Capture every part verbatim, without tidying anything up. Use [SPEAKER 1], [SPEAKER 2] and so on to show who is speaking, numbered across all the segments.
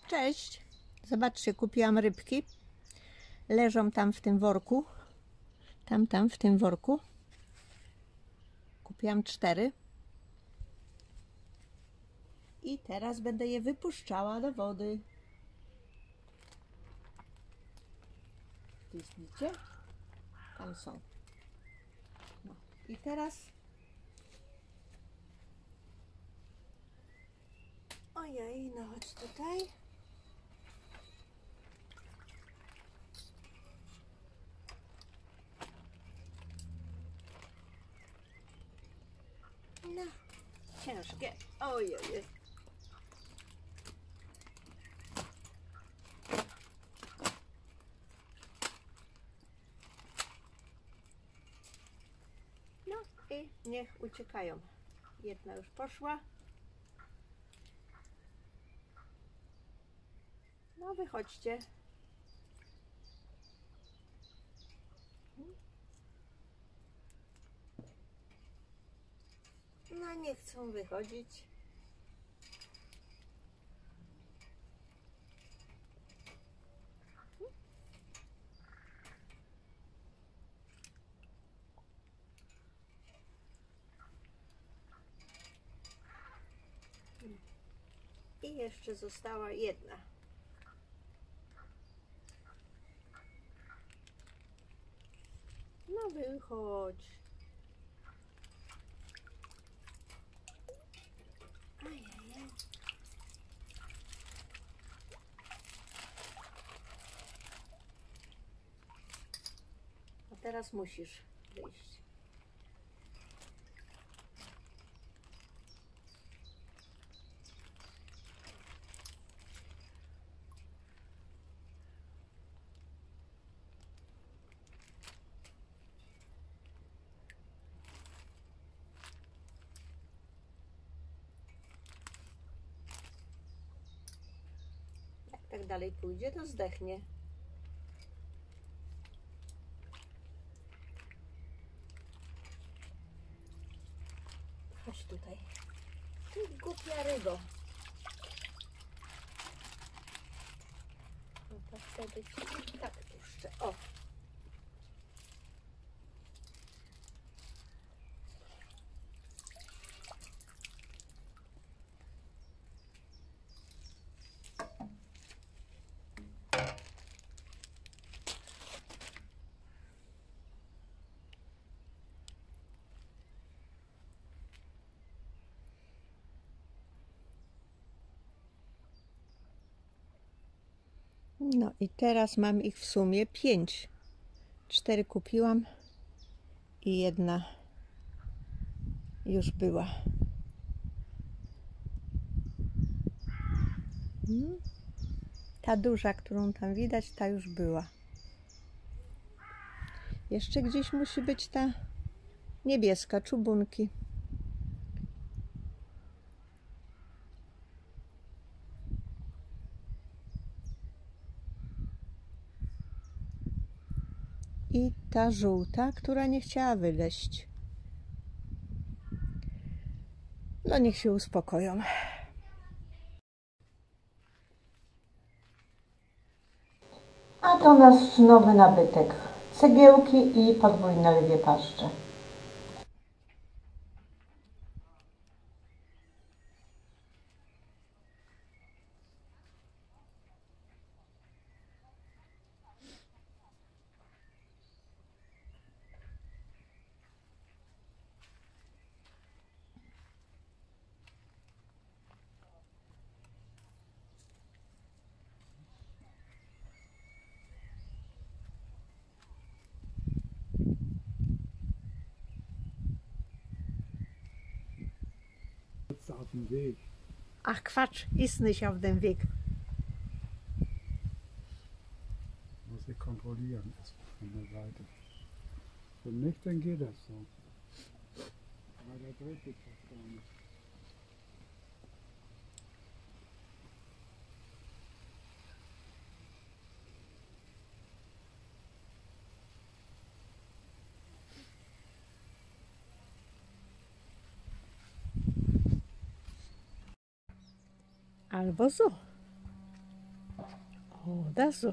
[SPEAKER 1] Cześć! Zobaczcie, kupiłam rybki. Leżą tam w tym worku. Tam, tam w tym worku. Kupiłam cztery. I teraz będę je wypuszczała do wody. Widzicie? Tam są. No. I teraz... Ojej, no chodź tutaj. No, ciężkie. Ojej. No i niech uciekają. Jedna już poszła. No wychodźcie. No nie chcą wychodzić. I jeszcze została jedna. No wychodź. Ajajaj. A teraz musisz wyjść. Jak tak dalej pójdzie, to zdechnie. Chodź tutaj. Ty głupia rybo. No to wtedy ci tak puszczę. O! No i teraz mam ich w sumie pięć. Cztery kupiłam i jedna już była. Ta duża, którą tam widać, ta już była. Jeszcze gdzieś musi być ta niebieska, czubunki. I ta żółta, która nie chciała wyleść. No niech się uspokoją. A to nasz nowy nabytek. Cegiełki i podwójne lwie paszcze.
[SPEAKER 2] Auf dem Weg.
[SPEAKER 1] Ach Quatsch, ist nicht auf dem Weg.
[SPEAKER 2] Muss ich kontrollieren, ist von der Seite. Wenn nicht, dann geht das so. Aber der dreht sich fast gar nicht.
[SPEAKER 1] Albo so. Prawda, Zu?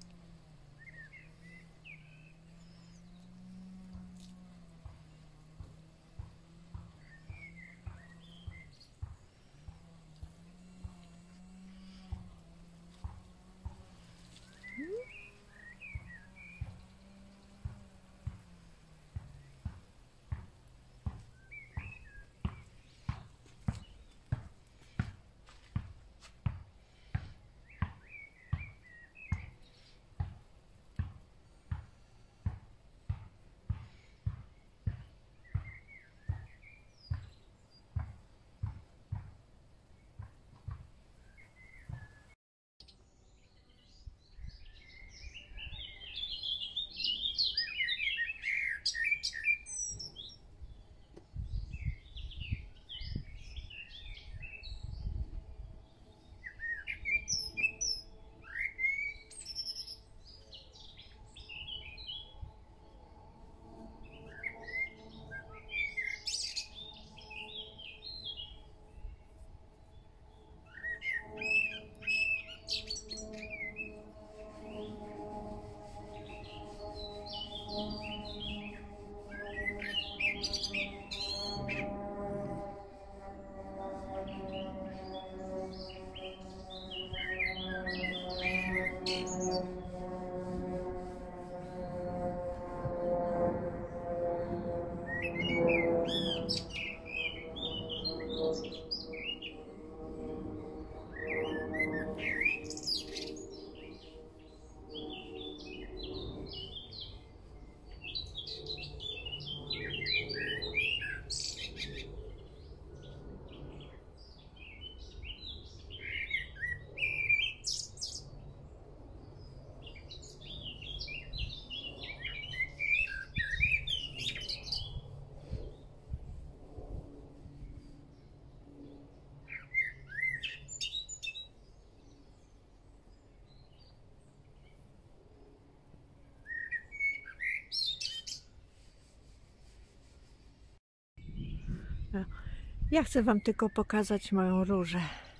[SPEAKER 1] Ja chcę wam tylko pokazać moją różę.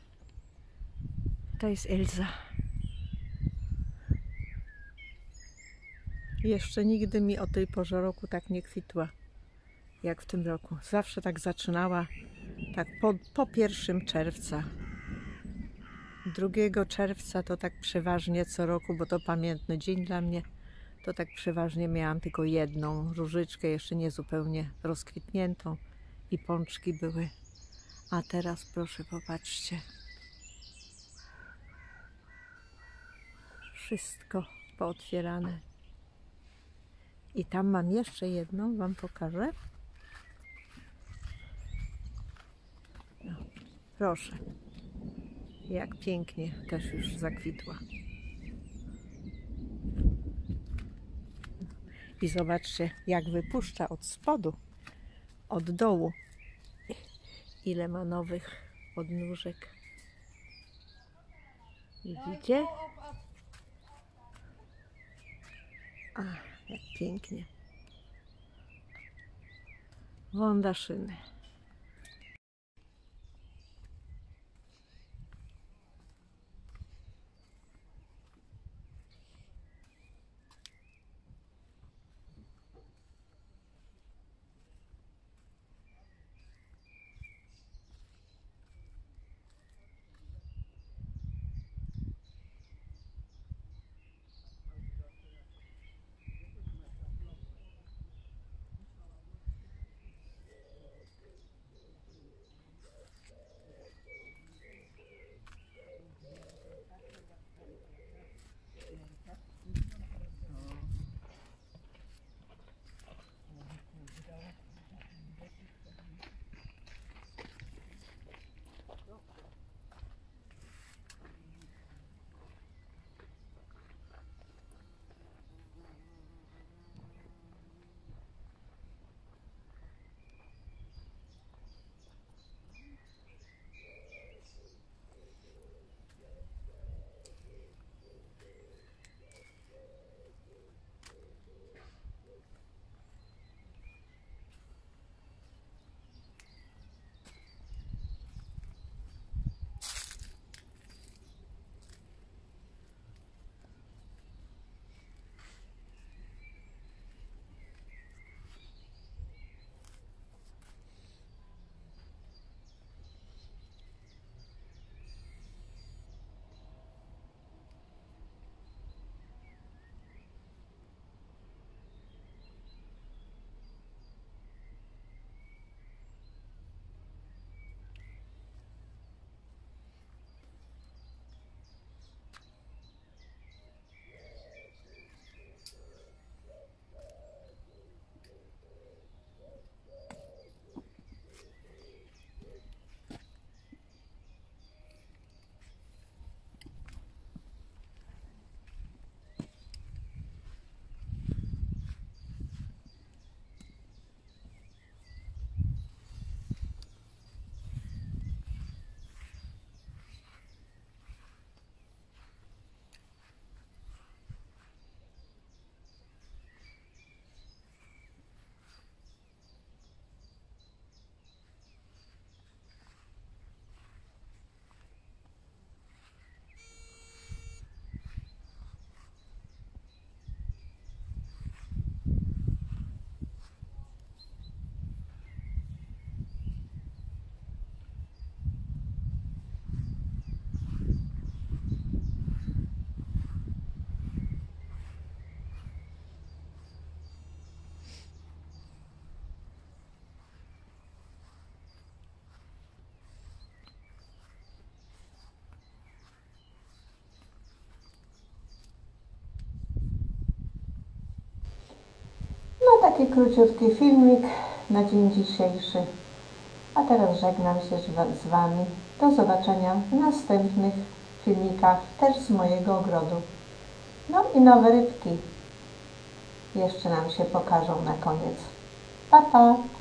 [SPEAKER 1] To jest Elza. Jeszcze nigdy mi o tej porze roku tak nie kwitła, jak w tym roku. Zawsze tak zaczynała, tak po, po pierwszym czerwca. drugiego czerwca to tak przeważnie co roku, bo to pamiętny dzień dla mnie, to tak przeważnie miałam tylko jedną różyczkę, jeszcze nie zupełnie rozkwitniętą i pączki były. A teraz proszę, popatrzcie. Wszystko pootwierane. I tam mam jeszcze jedną, wam pokażę. No, proszę. Jak pięknie też już zakwitła. I zobaczcie, jak wypuszcza od spodu, od dołu. Ile ma nowych odnóżek. Widzicie? A, jak pięknie. Wądaszyny. Taki króciutki filmik na dzień dzisiejszy. A teraz żegnam się z Wami. Do zobaczenia w następnych filmikach, też z mojego ogrodu. No i nowe rybki jeszcze nam się pokażą na koniec. Pa, pa!